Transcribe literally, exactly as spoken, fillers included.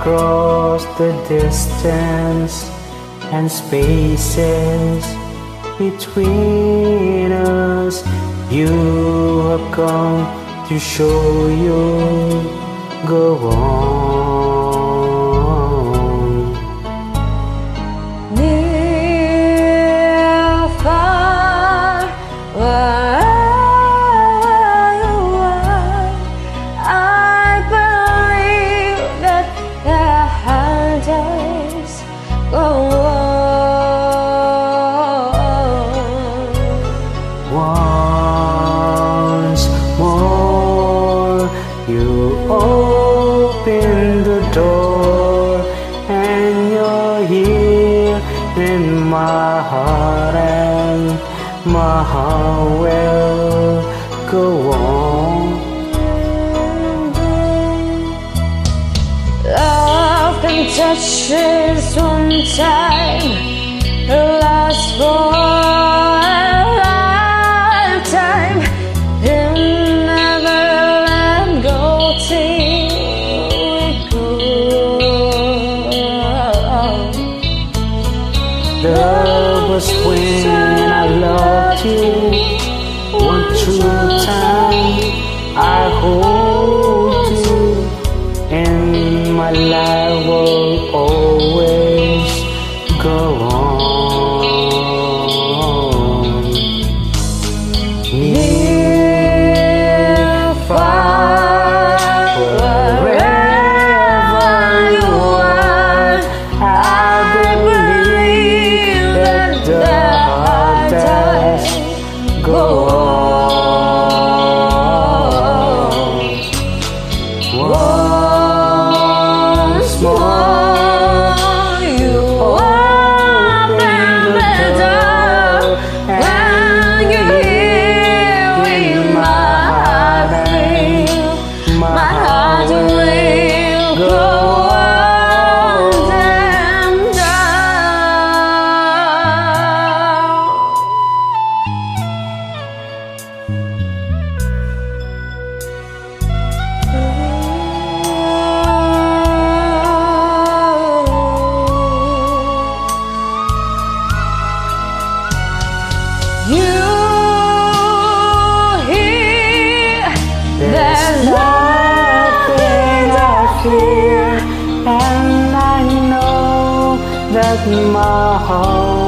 across the distance and spaces between us. You have come to show you go on. Near, far, wherever you are, I believe that there are days go on. Once more you open the door, and you're here in my heart, and my heart will go on. Love can touch this one time, last for a lifetime. You'll never let go till we grow. Love was when I loved you. One true time I hold you, and my life will always go on. Near, far, wherever you are, I believe that the heart does go on. Once more you open the door, and you're here with my heart, my heart will go on and down. You here, there's nothing I fear, and I know that my heart